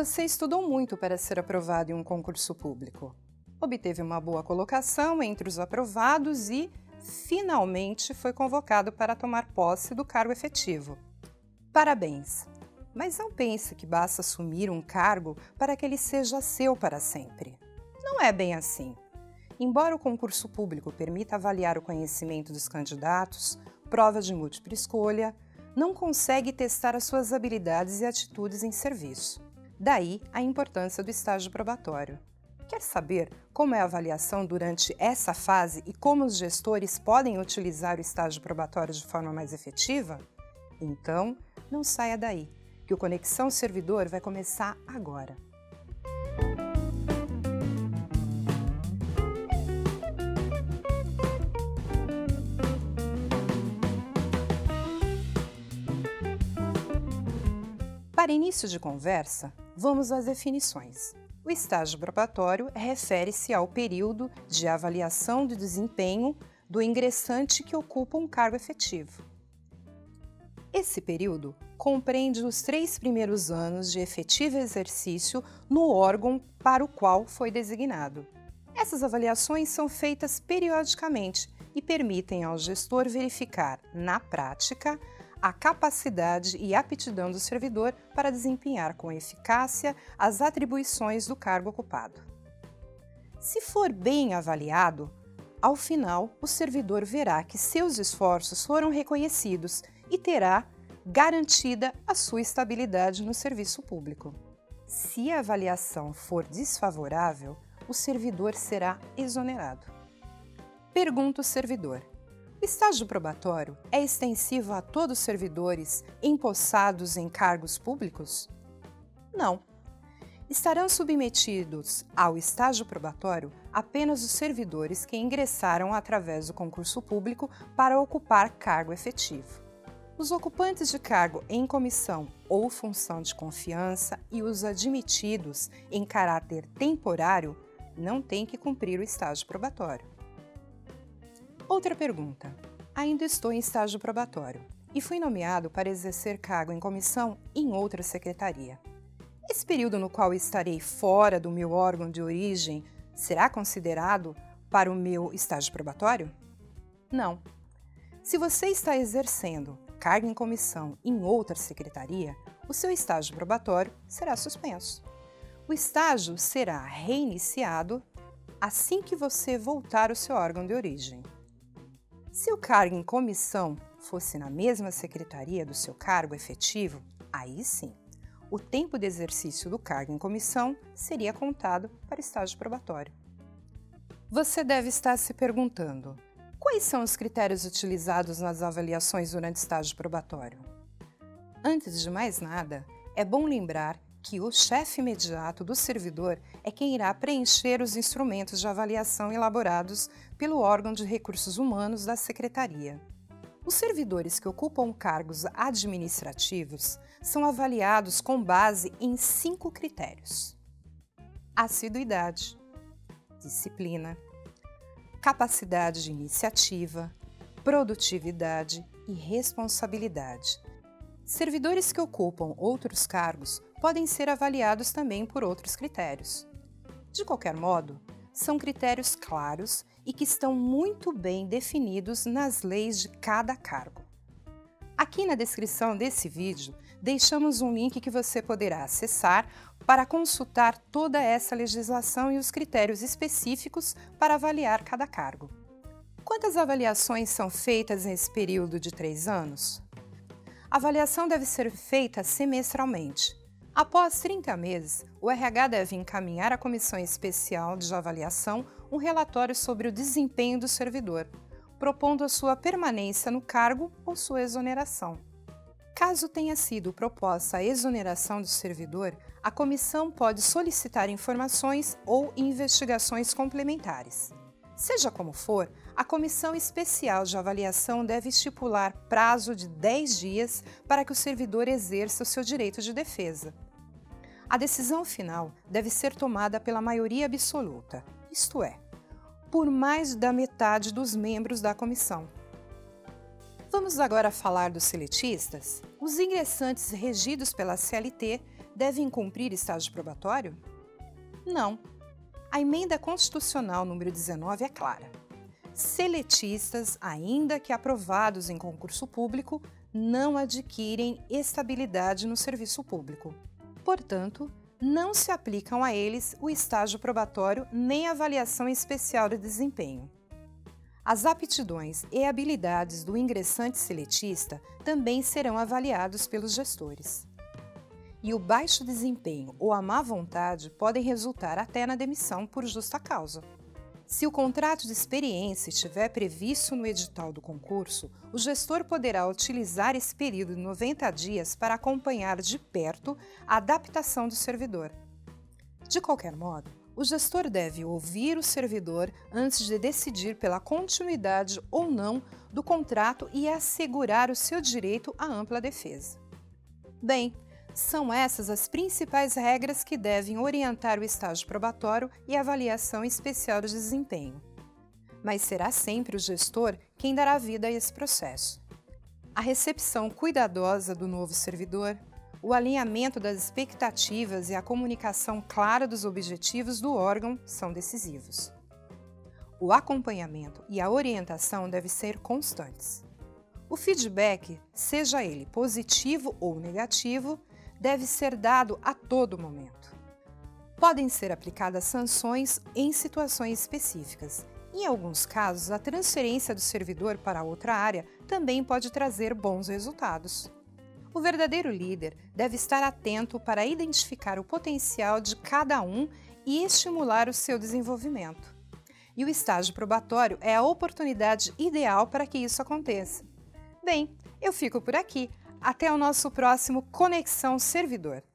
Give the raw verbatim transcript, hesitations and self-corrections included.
Você estudou muito para ser aprovado em um concurso público. Obteve uma boa colocação entre os aprovados e, finalmente, foi convocado para tomar posse do cargo efetivo. Parabéns! Mas não pense que basta assumir um cargo para que ele seja seu para sempre. Não é bem assim. Embora o concurso público permita avaliar o conhecimento dos candidatos, prova de múltipla escolha, não consegue testar as suas habilidades e atitudes em serviço. Daí a importância do estágio probatório. Quer saber como é a avaliação durante essa fase e como os gestores podem utilizar o estágio probatório de forma mais efetiva? Então, não saia daí, que o Conexão Servidor vai começar agora. Para início de conversa, vamos às definições. O estágio probatório refere-se ao período de avaliação de desempenho do ingressante que ocupa um cargo efetivo. Esse período compreende os três primeiros anos de efetivo exercício no órgão para o qual foi designado. Essas avaliações são feitas periodicamente e permitem ao gestor verificar, na prática, a capacidade e aptidão do servidor para desempenhar com eficácia as atribuições do cargo ocupado. Se for bem avaliado, ao final o servidor verá que seus esforços foram reconhecidos e terá garantida a sua estabilidade no serviço público. Se a avaliação for desfavorável, o servidor será exonerado. Pergunta o servidor: o estágio probatório é extensivo a todos os servidores empossados em cargos públicos? Não. Estarão submetidos ao estágio probatório apenas os servidores que ingressaram através do concurso público para ocupar cargo efetivo. Os ocupantes de cargo em comissão ou função de confiança e os admitidos em caráter temporário não têm que cumprir o estágio probatório. Outra pergunta. Ainda estou em estágio probatório e fui nomeado para exercer cargo em comissão em outra secretaria. Esse período no qual estarei fora do meu órgão de origem será considerado para o meu estágio probatório? Não. Se você está exercendo cargo em comissão em outra secretaria, o seu estágio probatório será suspenso. O estágio será reiniciado assim que você voltar ao seu órgão de origem. Se o cargo em comissão fosse na mesma secretaria do seu cargo efetivo, aí sim, o tempo de exercício do cargo em comissão seria contado para estágio probatório. Você deve estar se perguntando: quais são os critérios utilizados nas avaliações durante estágio probatório? Antes de mais nada, é bom lembrar que o chefe imediato do servidor é quem irá preencher os instrumentos de avaliação elaborados pelo órgão de recursos humanos da secretaria. Os servidores que ocupam cargos administrativos são avaliados com base em cinco critérios: assiduidade, disciplina, capacidade de iniciativa, produtividade e responsabilidade. Servidores que ocupam outros cargos podem ser avaliados também por outros critérios. De qualquer modo, são critérios claros e que estão muito bem definidos nas leis de cada cargo. Aqui na descrição desse vídeo, deixamos um link que você poderá acessar para consultar toda essa legislação e os critérios específicos para avaliar cada cargo. Quantas avaliações são feitas nesse período de três anos? A avaliação deve ser feita semestralmente. Após trinta meses, o R H deve encaminhar à Comissão Especial de Avaliação um relatório sobre o desempenho do servidor, propondo a sua permanência no cargo ou sua exoneração. Caso tenha sido proposta a exoneração do servidor, a comissão pode solicitar informações ou investigações complementares. Seja como for, a Comissão Especial de Avaliação deve estipular prazo de dez dias para que o servidor exerça o seu direito de defesa. A decisão final deve ser tomada pela maioria absoluta, isto é, por mais da metade dos membros da comissão. Vamos agora falar dos seletistas? Os ingressantes regidos pela C L T devem cumprir estágio probatório? Não. A emenda constitucional número dezenove é clara. Seletistas, ainda que aprovados em concurso público, não adquirem estabilidade no serviço público. Portanto, não se aplicam a eles o estágio probatório nem a avaliação especial de desempenho. As aptidões e habilidades do ingressante seletista também serão avaliados pelos gestores. E o baixo desempenho ou a má vontade podem resultar até na demissão por justa causa. Se o contrato de experiência estiver previsto no edital do concurso, o gestor poderá utilizar esse período de noventa dias para acompanhar de perto a adaptação do servidor. De qualquer modo, o gestor deve ouvir o servidor antes de decidir pela continuidade ou não do contrato e assegurar o seu direito à ampla defesa. Bem, são essas as principais regras que devem orientar o estágio probatório e a avaliação especial de desempenho. Mas será sempre o gestor quem dará vida a esse processo. A recepção cuidadosa do novo servidor, o alinhamento das expectativas e a comunicação clara dos objetivos do órgão são decisivos. O acompanhamento e a orientação devem ser constantes. O feedback, seja ele positivo ou negativo, deve ser dado a todo momento. Podem ser aplicadas sanções em situações específicas. Em alguns casos, a transferência do servidor para outra área também pode trazer bons resultados. O verdadeiro líder deve estar atento para identificar o potencial de cada um e estimular o seu desenvolvimento. E o estágio probatório é a oportunidade ideal para que isso aconteça. Bem, eu fico por aqui. Até o nosso próximo Conexão Servidor.